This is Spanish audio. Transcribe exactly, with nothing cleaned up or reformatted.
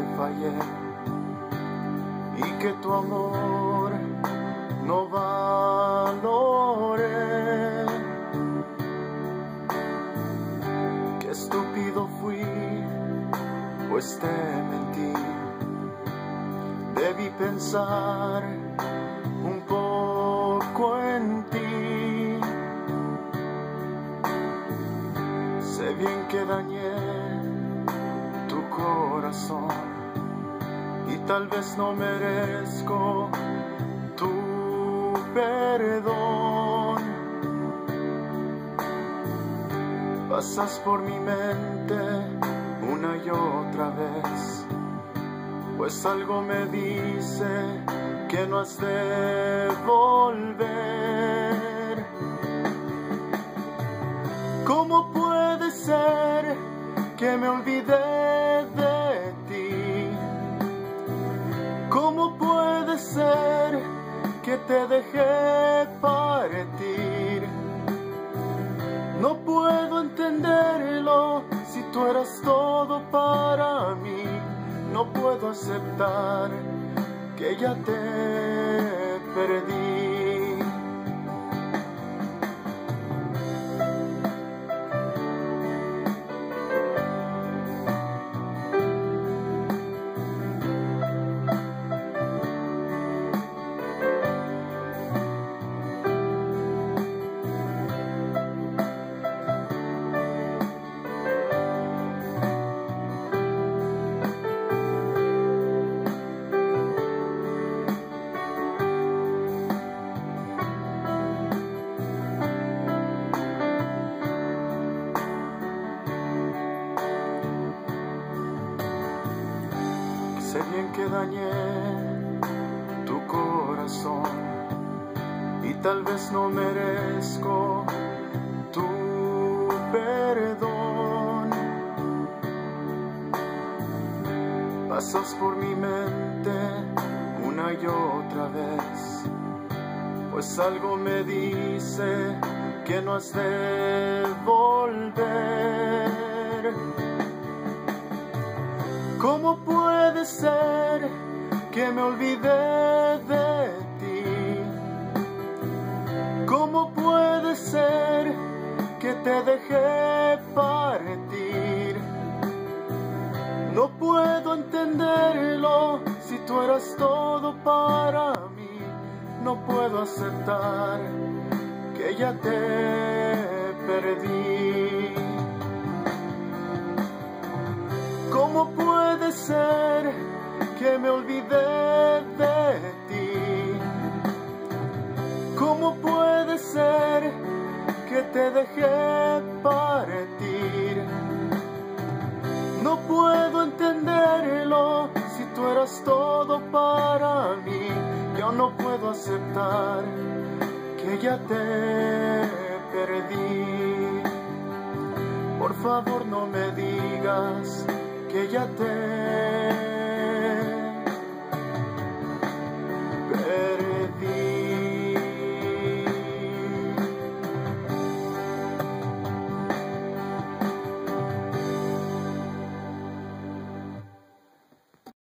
fallé y que tu amor no valoré. Qué estúpido fui, pues te mentí. Debí pensar un poco en ti. Sé bien que dañé tu corazón y tal vez no merezco tu perdón. Pasas por mi mente una y otra vez, pues algo me dice que no has de volver. ¿Cómo puede ser que me olvidé de ti? ¿Cómo puede ser que te dejé partir? No puedo entenderlo si tú eras todo para mí. No puedo aceptar que ya te perdí. Sé bien que dañé tu corazón y tal vez no merezco tu perdón. Pasas por mi mente una y otra vez, pues algo me dice que no has de volver. ¿Cómo puede ser que me olvidé de ti? ¿Cómo puede ser que te dejé partir? No puedo entenderlo si tú eras todo para mí. No puedo aceptar que ya te perdí. ¿Cómo puede ser que me olvidé de ti? ¿Cómo puede ser que te dejé partir? No puedo entenderlo si tú eras todo para mí. Yo no puedo aceptar que ya te perdí. Por favor, no me digas que ya te